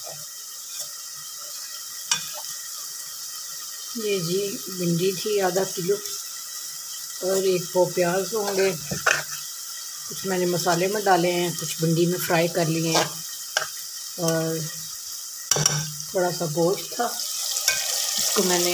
ये जी भिंडी थी आधा किलो और 1 पाव प्याज होंगे। कुछ मैंने मसाले में डाले हैं, कुछ भिंडी में फ्राई कर लिए हैं और थोड़ा सा गोश्त था, इसको मैंने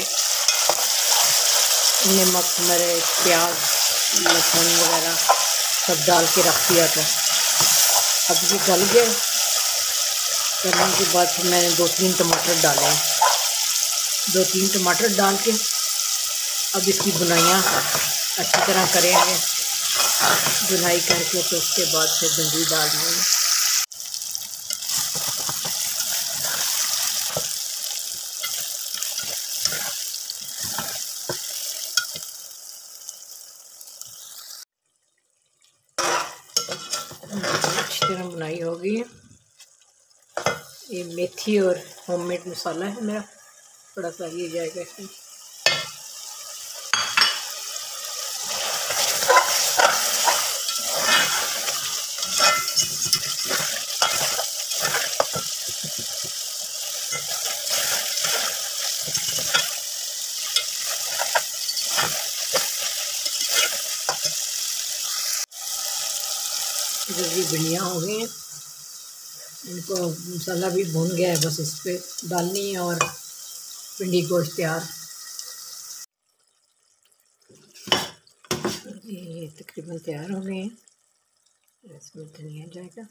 नमक, मिर्च, प्याज, लहसुन वगैरह सब डाल के रख दिया था। अब ये गल गया। गलने के बाद फिर मैंने 2-3 टमाटर डाले हैं। 2-3 टमाटर डाल के अब इसकी बुनाइयाँ अच्छी तरह करेंगे। बुनाई करके तो उसके बाद फिर भिंडी डाल देंगे। अच्छी तरह बुनाई हो गई है। ये मेथी और होममेड मसाला है मेरा, थोड़ा सा ये जाएगा इसमें। जब ये भिंडियाँ हो गई हैं, इनको मसाला भी भून गया है, बस इस पर डालनी है और भिंडी गोश्त तैयार। ये तकरीबन तैयार हो गए हैं। इसमें धनिया जाएगा,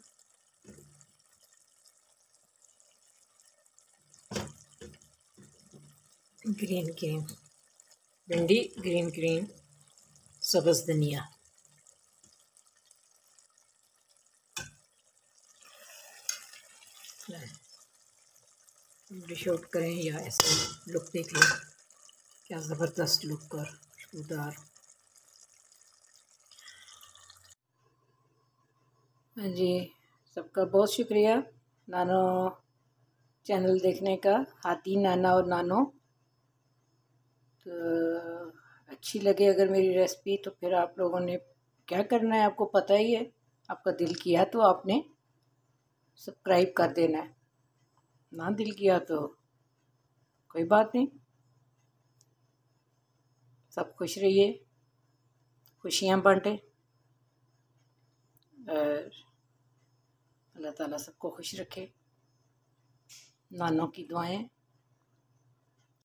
ग्रीन ग्रीन भिंडी, ग्रीन ग्रीन सब्ज़ धनिया। डिश आउट करें या ऐसे लुक देख लें, क्या ज़बरदस्त लुक और खुशबूदार। हाँ जी, सबका बहुत शुक्रिया नानो चैनल देखने का। हाथी नाना और नानो, तो अच्छी लगे अगर मेरी रेसिपी तो फिर आप लोगों ने क्या करना है, आपको पता ही है। आपका दिल किया तो आपने सब्सक्राइब कर देना है, ना दिल किया तो कोई बात नहीं। सब खुश रहिए, खुशियाँ बांटे और अल्लाह ताला सबको खुश रखे। नानों की दुआएं